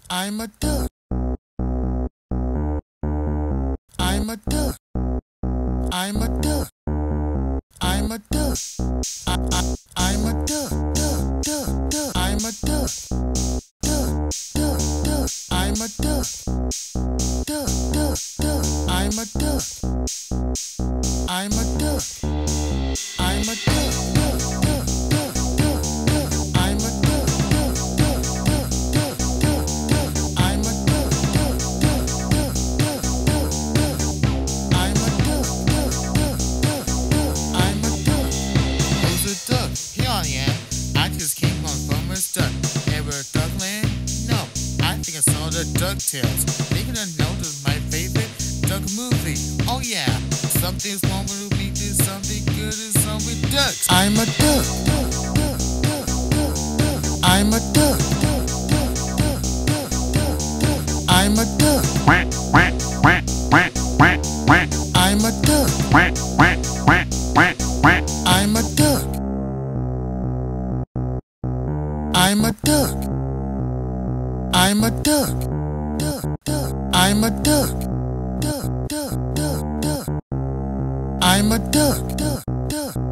I'm a duck. I'm a duck. I'm a duck. I'm a duck. I'm a duck. Duck, duck, duck. I'm a duck. Duck, duck, duck. I'm a duck. Duck, duck, duck. I'm a duck. I'm a duck. I'm a duck. Duck, duck, duck, duck, duck. I'm a duck. Duck, duck, duck, duck, duck, duck. I'm a duck. Duck, duck, duck, duck, duck, duck. I'm a duck. Duck, duck, duck, duck. I'm a duck. Who's a duck? Here I am. I just came on Farmer's Duck. Ever a Duckland? No, I think I saw the DuckTales. Thinking I know this is my favorite duck movie. Oh yeah, something's wrong with me. Do something good and some with ducks. I'm a duck. Duck, duck, duck, duck, duck. I'm a duck. Duck, duck, duck, duck, duck, duck. I'm a duck. Quack, quack, quack, quack, quack, quack. I'm a duck. Quack, quack, quack, quack, quack. I'm a duck. I'm a duck. I'm a duck. Duck, duck. I'm a duck. Duck, duck, duck, duck. I'm a duck. Duck, duck.